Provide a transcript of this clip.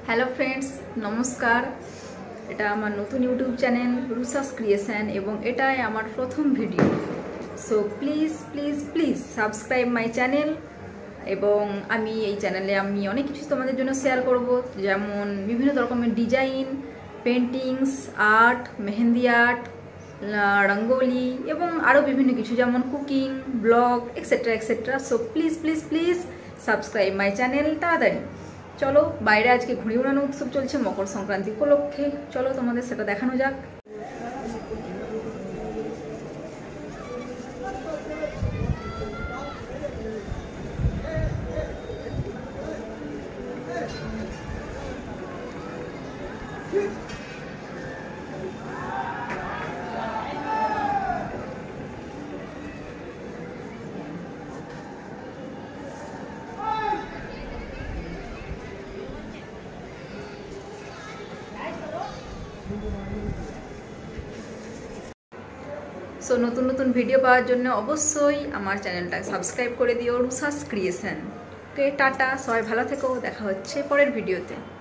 Hello friends नमस्कार। এটা আমার নতুন ইউটিউব চ্যানেল রুসাস ক্রিয়েশন এবং এটাই আমার প্রথম video. So please please please subscribe my channel. এবং আমি এই চ্যানেলে আমি অনেক কিছু তোমাদের জন্য শেয়ার করব, যেমন বিভিন্ন রকমের design, paintings, art, mehndi art, rangoli এবং আরও বিভিন্ন কিছু, যেমন cooking, blog etcetera etcetera. So please please please subscribe my channel তাড়াতাড়ি। চলো, বাইরে আজকে ঘুড়ি উড়ানো উৎসব চলছে মকর সংক্রান্তি উপলক্ষে। চলো তোমাদের সেটা দেখানো যাক। সো নতুন নতুন ভিডিও পাওয়ার জন্য অবশ্যই আমার চ্যানেলটা সাবস্ক্রাইব করে দিও, রুসাস ক্রিয়েশন। ওকে, টাটা, সবাই ভালো থেকো, দেখা হচ্ছে পরের ভিডিওতে।